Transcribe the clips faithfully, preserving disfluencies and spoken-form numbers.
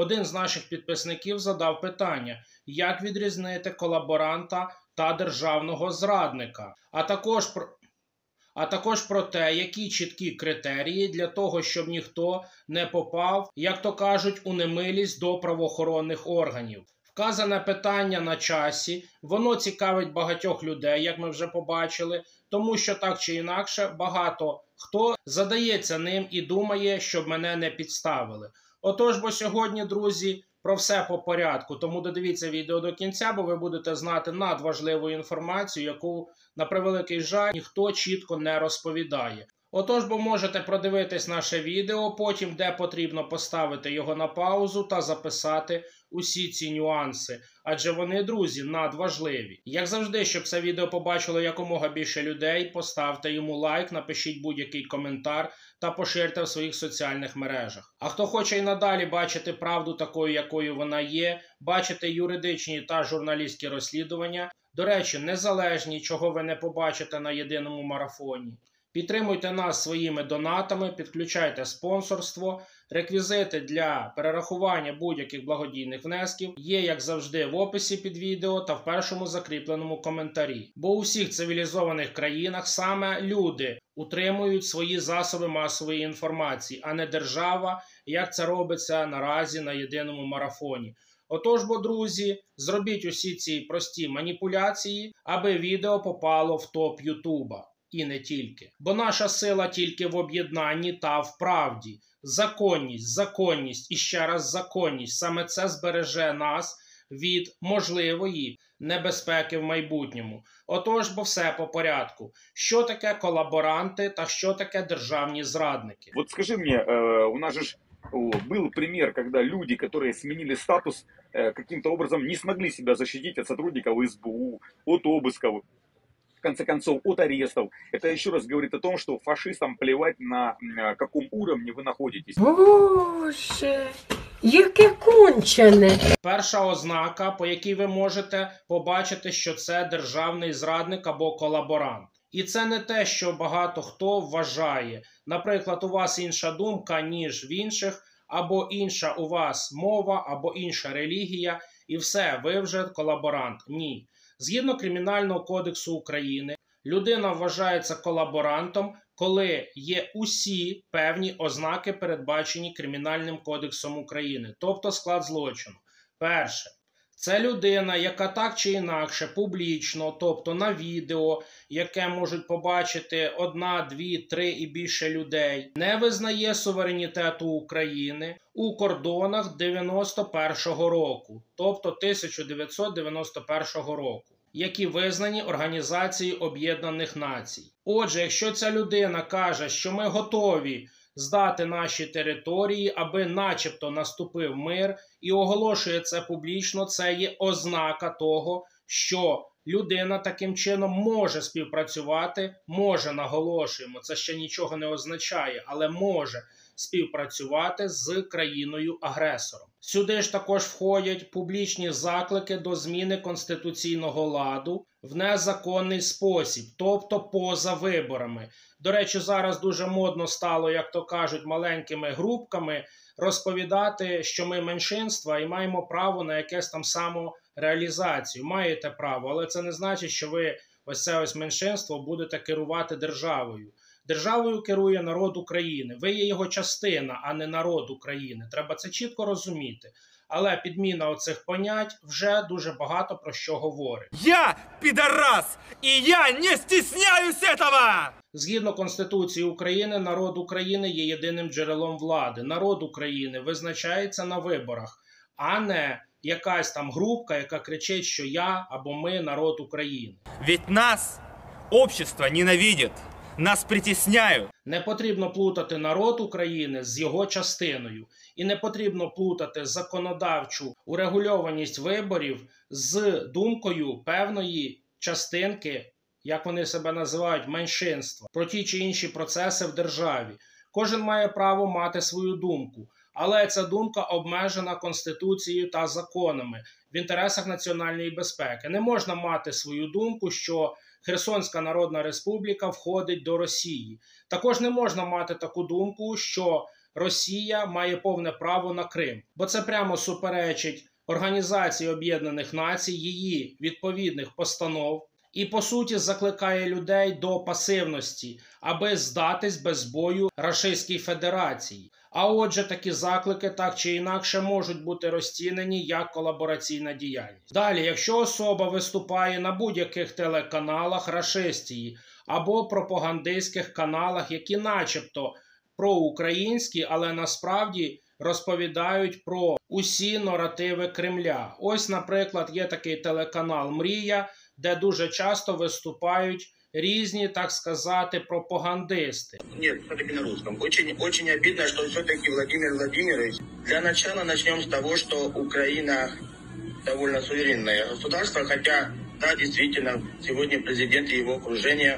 один з наших підписників задав питання, як відрізнити колаборанта та державного зрадника, а також про... а також про те, які чіткі критерії для того, щоб ніхто не попав, як то кажуть, у немилість до правоохоронних органів. Вказане питання на часі, воно цікавить багатьох людей, як ми вже побачили, тому що так чи інакше багато хто задається ним і думає, щоб мене не підставили. Отож, бо сьогодні, друзі, про все по порядку, тому додивіться відео до кінця, бо ви будете знати надважливу інформацію, яку, на превеликий жаль, ніхто чітко не розповідає. Отож, бо можете продивитись наше відео, потім де потрібно поставити його на паузу та записати усі ці нюанси, адже вони, друзі, надважливі. Як завжди, щоб це відео побачило якомога більше людей, поставте йому лайк, напишіть будь-який коментар та поширте в своїх соціальних мережах. А хто хоче і надалі бачити правду такою, якою вона є, бачити юридичні та журналістські розслідування, до речі, незалежні, чого ви не побачите на єдиному марафоні, підтримуйте нас своїми донатами, підключайте спонсорство, реквізити для перерахування будь-яких благодійних внесків є, як завжди, в описі під відео та в першому закріпленому коментарі. Бо у всіх цивілізованих країнах саме люди утримують свої засоби масової інформації, а не держава, як це робиться наразі на єдиному марафоні. Отож, бо, друзі, зробіть усі ці прості маніпуляції, аби відео попало в топ Ютуба. І не тільки. Бо наша сила тільки в об'єднанні та в правді. Законність, законність і ще раз законність. Саме це збереже нас від можливої небезпеки в майбутньому. Отож, бо все по порядку. Що таке колаборанти та що таке державні зрадники? Вот скажи мне, у нас же был пример, когда люди, которые сменили статус, каким-то образом не смогли себя защитить от сотрудников эс бэ у, от обысков, в конце концов, от арестов. Это еще раз говорит о том, что фашистам плевать на каком уровне вы находитесь. Боже, яке кончене! Перша ознака, по якій ви можете побачити, що це державний зрадник або колаборант. І це не те, що багато хто вважає. Наприклад, у вас інша думка, ніж в інших, або інша у вас мова, або інша релігія, і все, ви вже колаборант. Ні. Згідно Кримінального кодексу України, людина вважається колаборантом, коли є усі певні ознаки, передбачені Кримінальним кодексом України, тобто склад злочину. Перше. Це людина, яка так чи інакше публічно, тобто на відео, яке можуть побачити одна, дві, три і більше людей, не визнає суверенітету України у кордонах дев'яносто першого року, тобто тисяча дев'ятсот дев'яносто першого року, які визнані Організацією Об'єднаних Націй. Отже, якщо ця людина каже, що ми готові здати наші території, аби начебто наступив мир, і оголошує це публічно, це є ознака того, що людина таким чином може співпрацювати, може, наголошуємо, це ще нічого не означає, але може співпрацювати з країною-агресором. Сюди ж також входять публічні заклики до зміни конституційного ладу в незаконний спосіб, тобто поза виборами. До речі, зараз дуже модно стало, як то кажуть, маленькими групками розповідати, що ми меншинства і маємо право на якесь там самореалізацію. Маєте право, але це не значить, що ви ось це ось меншинство будете керувати державою. Державою керує народ України. Ви є його частина, а не народ України. Треба це чітко розуміти. Але підміна оцих понять вже дуже багато про що говорить. Я підарас, і я не стісняюсь этого! Згідно Конституції України, народ України є єдиним джерелом влади. Народ України визначається на виборах, а не якась там групка, яка кричить, що я або ми народ України. Ведь нас общество ненавидит. Нас притісняють. Не потрібно плутати народ України з його частиною. І не потрібно плутати законодавчу урегульованість виборів з думкою певної частинки, як вони себе називають, меншинства, про ті чи інші процеси в державі. Кожен має право мати свою думку. Але ця думка обмежена Конституцією та законами в інтересах національної безпеки. Не можна мати свою думку, що Херсонська Народна Республіка входить до Росії. Також не можна мати таку думку, що Росія має повне право на Крим. Бо це прямо суперечить Організації Об'єднаних Націй, її відповідних постанов і, по суті, закликає людей до пасивності, аби здатись без бою Рашистській Федерації. А отже, такі заклики так чи інакше можуть бути розцінені як колабораційна діяльність. Далі, якщо особа виступає на будь-яких телеканалах рашистії або пропагандистських каналах, які начебто проукраїнські, але насправді розповідають про усі наративи Кремля. Ось, наприклад, є такий телеканал «Мрія», де дуже часто виступають різні, так сказати, пропагандисти. Нет, все-таки на русском. Очень, очень обидно, что все-таки Владимир Владимирович. Для начала начнем с того, что Украина довольно суверенное государство, хотя, да, действительно, сегодня президент и его окружение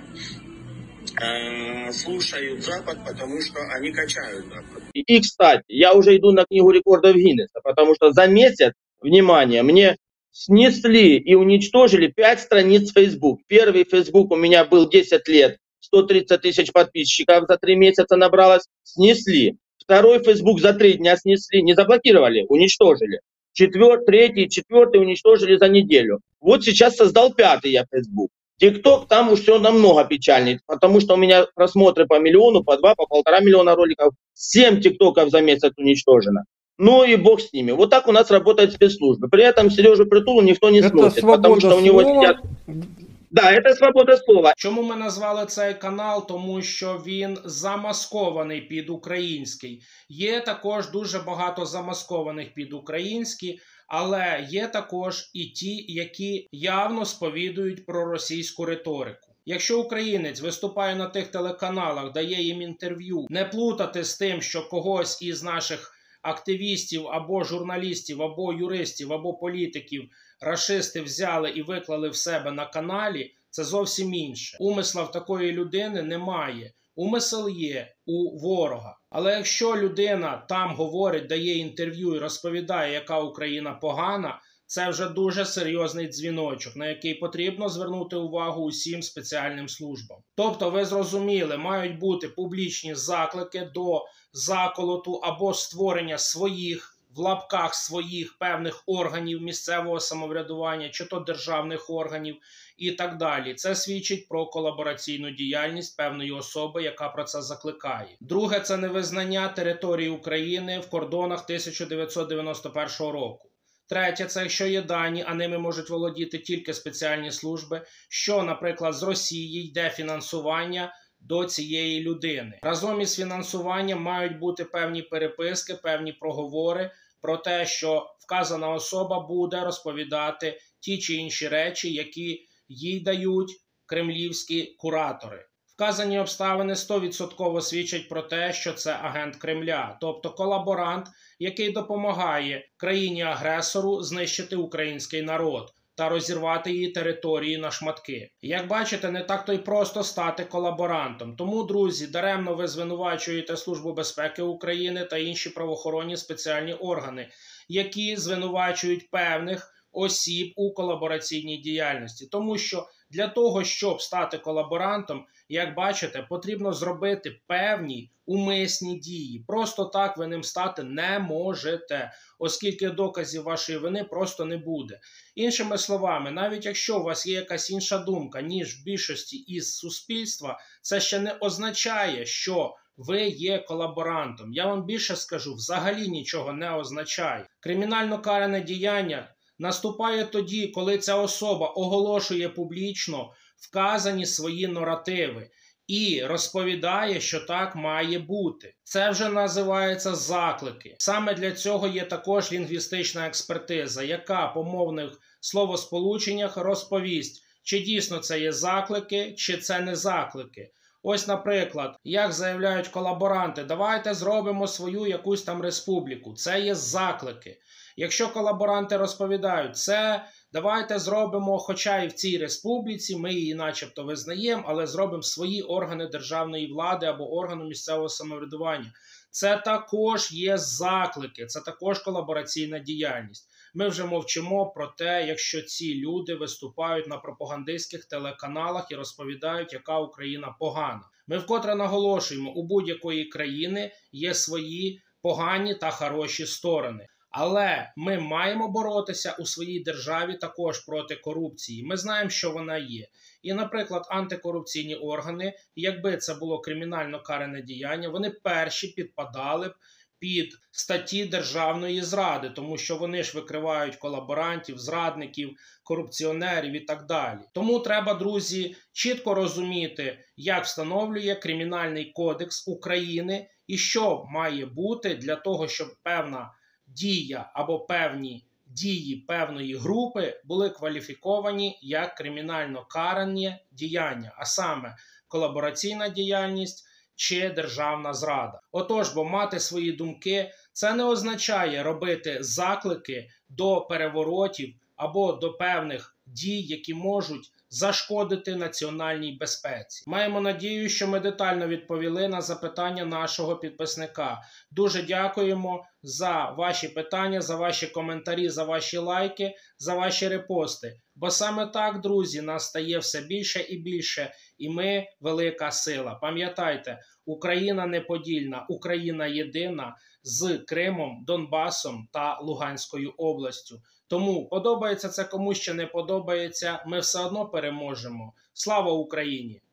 э, слушают Запад, потому что они качают Запад. И, и, кстати, я уже иду на книгу рекордов Гиннесса, потому что за месяц, внимание, мне снесли и уничтожили пять страниц Facebook. Первый Facebook у меня был десять лет, сто тридцать тысяч подписчиков за три месяца набралось, снесли. Второй Facebook за три дня снесли, не заблокировали, уничтожили. Четвертый, третий, четвертый уничтожили за неделю. Вот сейчас создал пятый я Facebook. ТикТок, там уж все намного печальнее, потому что у меня просмотры по миллиону, по два, по полтора миллиона роликов. Семь ТикТоков за месяц уничтожено. Ну и бог с ними. Вот так у нас работают спецслужбы. При этом Сережу Притулу никто не сносит, потому что у него сидят... Да, это свобода слова. Чому ми назвали цей канал? Тому що він замаскований під український. Є також дуже багато замаскованих під українські, але є також і ті, які явно сповідують проросійську риторику. Якщо українець виступає на тих телеканалах, дає їм інтерв'ю, не плутати з тим, що когось із наших активістів або журналістів, або юристів, або політиків рашисти взяли і виклали в себе на каналі, це зовсім інше. Умисла в такої людини немає. Умисел є у ворога. Але якщо людина там говорить, дає інтерв'ю і розповідає, яка Україна погана, це вже дуже серйозний дзвіночок, на який потрібно звернути увагу усім спеціальним службам. Тобто, ви зрозуміли, мають бути публічні заклики до заколоту або створення своїх, в лапках своїх певних органів місцевого самоврядування, чи то державних органів і так далі. Це свідчить про колабораційну діяльність певної особи, яка про це закликає. Друге – це невизнання території України в кордонах тисяча дев'ятсот дев'яносто першого року. Третє – це якщо є дані, а ними можуть володіти тільки спеціальні служби, що, наприклад, з Росії йде фінансування до цієї людини. Разом із фінансуванням мають бути певні переписки, певні проговори про те, що вказана особа буде розповідати ті чи інші речі, які їй дають кремлівські куратори. Вказані обставини сто відсотків свідчать про те, що це агент Кремля, тобто колаборант, який допомагає країні-агресору знищити український народ та розірвати її території на шматки. Як бачите, не так то й просто стати колаборантом. Тому, друзі, даремно ви звинувачуєте Службу безпеки України та інші правоохоронні спеціальні органи, які звинувачують певних осіб у колабораційній діяльності. Тому що для того, щоб стати колаборантом, як бачите, потрібно зробити певні умисні дії. Просто так ви ним стати не можете, оскільки доказів вашої вини просто не буде. Іншими словами, навіть якщо у вас є якась інша думка, ніж в більшості із суспільства, це ще не означає, що ви є колаборантом. Я вам більше скажу, взагалі нічого не означає. Кримінально каране діяння наступає тоді, коли ця особа оголошує публічно вказані свої наративи і розповідає, що так має бути. Це вже називається заклики. Саме для цього є також лінгвістична експертиза, яка по мовних словосполученнях розповість, чи дійсно це є заклики, чи це не заклики. Ось, наприклад, як заявляють колаборанти, давайте зробимо свою якусь там республіку. Це є заклики. Якщо колаборанти розповідають, це давайте зробимо, хоча і в цій республіці, ми її начебто визнаємо, але зробимо свої органи державної влади або органи місцевого самоврядування. Це також є заклики, це також колабораційна діяльність. Ми вже мовчимо про те, якщо ці люди виступають на пропагандистських телеканалах і розповідають, яка Україна погана. Ми вкотре наголошуємо, у будь-якої країни є свої погані та хороші сторони. Але ми маємо боротися у своїй державі також проти корупції. Ми знаємо, що вона є. І, наприклад, антикорупційні органи, якби це було кримінально каране діяння, вони перші підпадали б під статті державної зради, тому що вони ж викривають колаборантів, зрадників, корупціонерів і так далі. Тому треба, друзі, чітко розуміти, як встановлює Кримінальний кодекс України і що має бути для того, щоб певна дія або певні дії певної групи були кваліфіковані як кримінально карані діяння, а саме колабораційна діяльність чи державна зрада. Отож, бо мати свої думки – це не означає робити заклики до переворотів або до певних дій, які можуть зашкодити національній безпеці. Маємо надію, що ми детально відповіли на запитання нашого підписника. Дуже дякуємо за ваші питання, за ваші коментарі, за ваші лайки, за ваші репости. Бо саме так, друзі, нас стає все більше і більше, і ми велика сила. Пам'ятайте, Україна неподільна, Україна єдина з Кримом, Донбасом та Луганською областю. Тому подобається це комусь чи не подобається, ми все одно переможемо. Слава Україні!